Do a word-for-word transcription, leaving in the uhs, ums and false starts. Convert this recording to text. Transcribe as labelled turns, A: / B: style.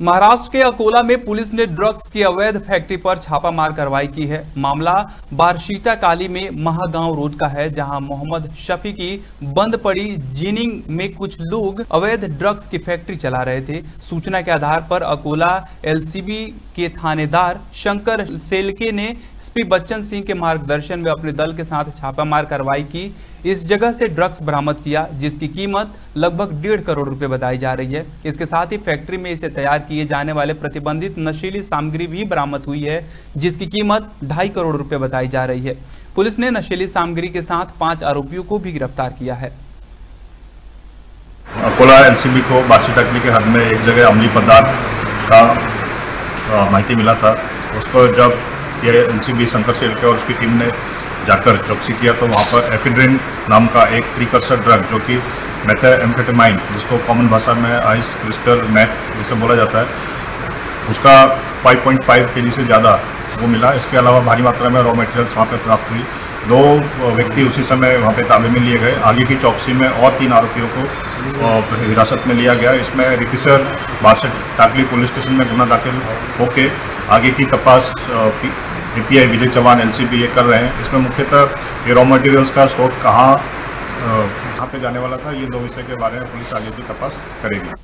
A: महाराष्ट्र के अकोला में पुलिस ने ड्रग्स की अवैध फैक्ट्री पर छापामार कार्रवाई की है। मामला बारशीटा काली में महागांव रोड का है, जहां मोहम्मद शफी की बंद पड़ी जिनिंग में कुछ लोग अवैध ड्रग्स की फैक्ट्री चला रहे थे। सूचना के आधार पर अकोला एलसीबी के थानेदार शंकर सेलके ने एसपी बच्चन सिंह के मार्गदर्शन में अपने दल के साथ छापामार कार्रवाई की। इस जगह से ड्रग्स बरामद किया, जिसकी कीमत लगभग डेढ़ करोड़ रुपए बताई जा रही है। इसके साथ ही फैक्ट्री में इसे तैयार किए जाने वाले प्रतिबंधित नशीली सामग्री भी बरामद हुई है, जिसकी कीमत ढाई करोड़ रुपए बताई जा रही है। पुलिस ने नशीली सामग्री के साथ पांच आरोपियों को भी गिरफ्तार किया है।
B: अकोला एलसीबी को बारशीटा के हद में एक जगह अमली पदार्थ का माहिती मिला था। उसको जब ये एलसीबी शंकर सेलके और उसकी टीम ने जाकर चौकसी किया तो वहाँ पर एफिड्रिन नाम का एक प्रीकर्सर ड्रग, जो कि मेथाम्फेटामाइन, जिसको कॉमन भाषा में आइस क्रिस्टल मैथ जिसे बोला जाता है, उसका पाँच पॉइंट पाँच केजी से ज़्यादा वो मिला। इसके अलावा भारी मात्रा में रॉ मटेरियल्स वहाँ पर प्राप्त हुई। दो व्यक्ति उसी समय वहाँ पे ताबे में लिए गए। आगे की चौकसी में और तीन आरोपियों को हिरासत में लिया गया। इसमें रितिसर बारसठ टाकली पुलिस स्टेशन में गुना दाखिल होके आगे की तपास डीपीआई विजय चौहान एलसीबी ये कर रहे हैं। इसमें मुख्यतः ये रॉ मटेरियल्स का स्रोत कहाँ कहाँ पे जाने वाला था, ये दो विषय के बारे में पुलिस आगे की तपास करेगी।